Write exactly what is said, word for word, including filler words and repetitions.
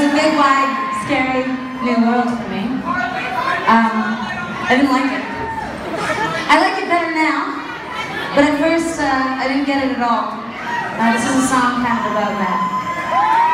a big, wide, scary new world for me. Um, I didn't like it. I like it better now, but at first uh, I didn't get it at all. Uh, this is a song kind of about that.